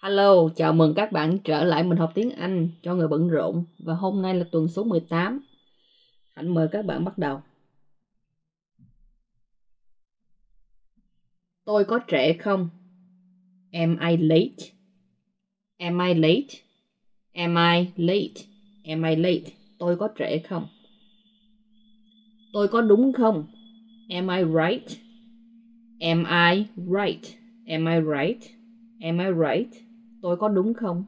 Hello, chào mừng các bạn trở lại mình học tiếng Anh cho người bận rộn. Và hôm nay là tuần số 18. Hạnh mời các bạn bắt đầu. Tôi có trễ không? Am I late? Am I late? Am I late? Am I late? Tôi có trễ không? Tôi có đúng không? Am I right? Am I right? Am I right? Am I right? Tôi có đúng không?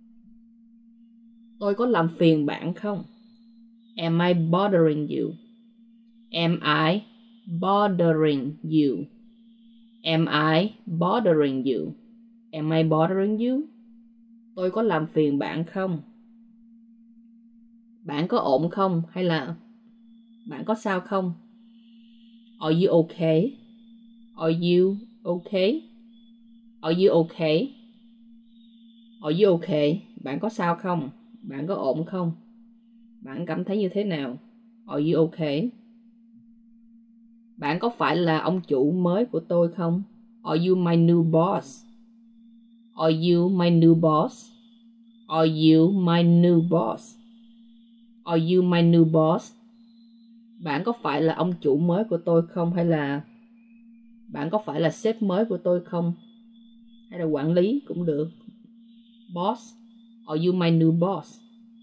Tôi có làm phiền bạn không? Am I bothering you? Am I bothering you? Am I bothering you? Am I bothering you? Tôi có làm phiền bạn không? Bạn có ổn không? Hay là bạn có sao không? Are you okay? Are you okay? Are you okay? Are you okay? Bạn có sao không? Bạn có ổn không? Bạn cảm thấy như thế nào? Are you okay? Bạn có phải là ông chủ mới của tôi không? Are you my new boss? Are you my new boss? Are you my new boss? Are you my new boss? Bạn có phải là ông chủ mới của tôi không? Hay là bạn có phải là sếp mới của tôi không? Hay là quản lý cũng được. Boss. Are you my new boss?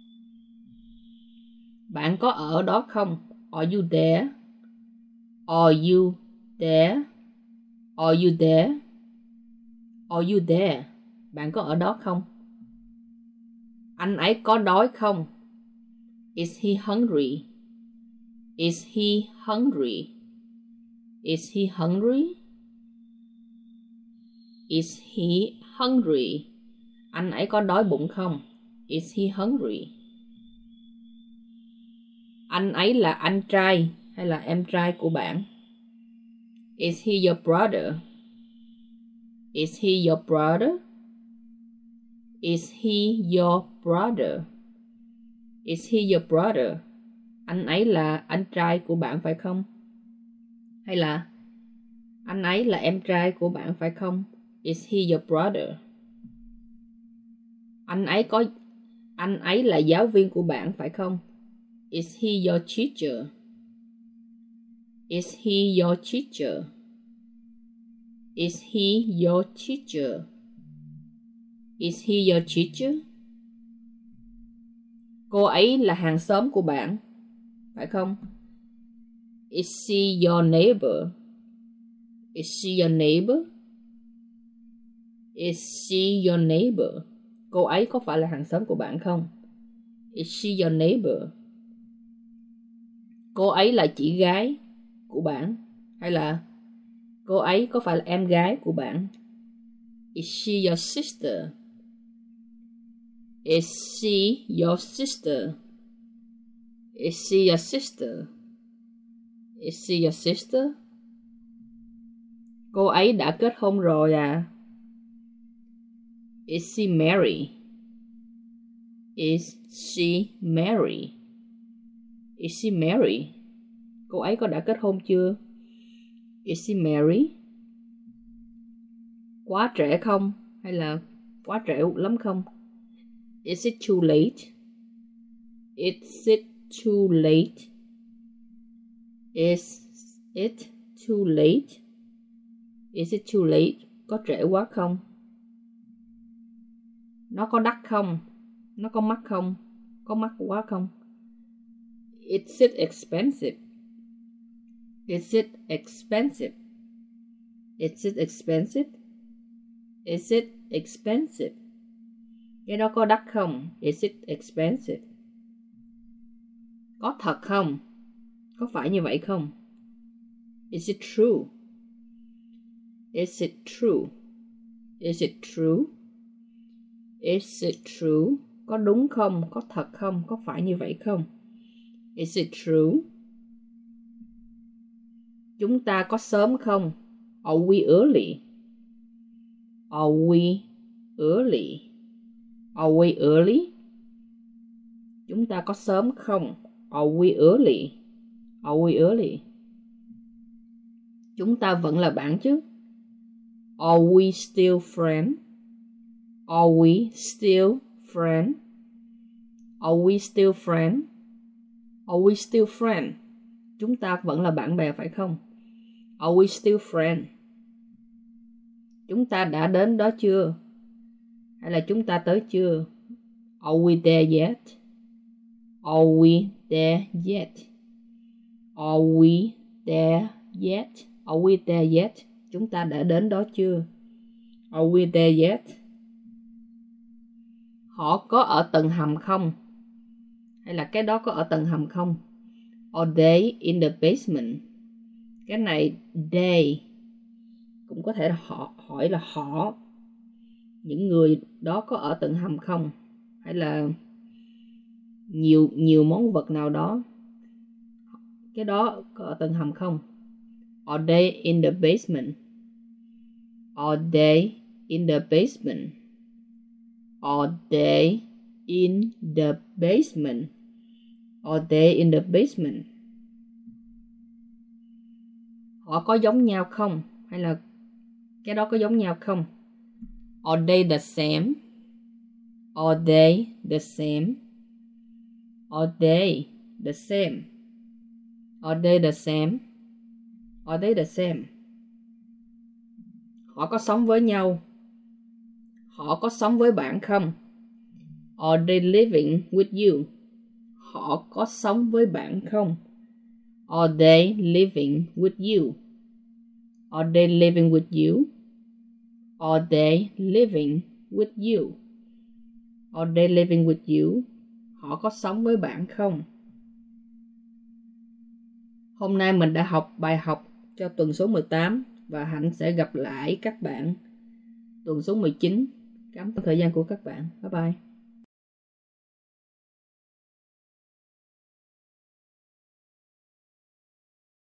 Bạn có ở đó không? Are you there? Are you there? Are you there? Are you there? Bạn có ở đó không? Anh ấy có đói không? Is he hungry? Is he hungry? Is he hungry? Is he hungry? Anh ấy có đói bụng không? Is he hungry? Anh ấy là anh trai hay là em trai của bạn? Is he your brother? Is he your brother? Is he your brother? Is he your brother? Anh ấy là anh trai của bạn phải không? Hay là anh ấy là em trai của bạn phải không? Is he your brother? Anh ấy là giáo viên của bạn phải không? Is he your teacher? Is he your teacher? Is he your teacher? Is he your teacher? Cô ấy là hàng xóm của bạn, phải không? Is she your neighbor? Is she your neighbor? Is she your neighbor? Cô ấy có phải là hàng xóm của bạn không? Is she your neighbor? Cô ấy là chị gái của bạn hay là cô ấy có phải là em gái của bạn? Is she your sister? Is she your sister? Is she your sister? Is she your sister? Cô ấy đã kết hôn rồi à? Is she married? Is she married? Is she married? Cô ấy có đã kết hôn chưa? Is she married? Quá trễ không? Hay là quá trễ lắm không? Is it too late? Is it too late? Is it too late? Is it too late? Có trễ quá không? Nó có đắt không? Nó có mắc không? Có mắc quá không? Is it expensive? Is it expensive? Is it expensive? Is it expensive? Cái đó có đắt không? Is it expensive? Có thật không? Có phải như vậy không? Is it true? Is it true? Is it true? Is it true? Có đúng không? Có thật không? Có phải như vậy không? Is it true? Chúng ta có sớm không? Are we early? Are we early? Are we early? Chúng ta có sớm không? Are we early? Are we early? Chúng ta vẫn là bạn chứ? Are we still friends? Are we still friends? Are we still friends? Are we still friends? Chúng ta vẫn là bạn bè phải không? Are we still friends? Chúng ta đã đến đó chưa? Hay là chúng ta tới chưa? Are we there yet? Are we there yet? Are we there yet? Are we there yet? Chúng ta đã đến đó chưa? Are we there yet? Họ có ở tầng hầm không? Hay là cái đó có ở tầng hầm không? Are they in the basement? Cái này they cũng có thể là họ, hỏi là họ, những người đó có ở tầng hầm không? Hay là nhiều món vật nào đó, cái đó có ở tầng hầm không? Are they in the basement? Are they in the basement? Are they in the basement? Are they in the basement? Họ có giống nhau không? Hay là cái đó có giống nhau không? Are they the same? Are they the same? Are they the same? Are they the same? Are they the same? Họ có sống với nhau. Họ có sống với bạn không? Are they living with you? Họ có sống với bạn không? Are they living with you? Are they living with you? Are they living with you? Are they living with you? Họ có sống với bạn không? Hôm nay mình đã học bài học cho tuần số 18 và Hạnh sẽ gặp lại các bạn tuần số 19. Cảm ơn thời gian của các bạn. Bye bye.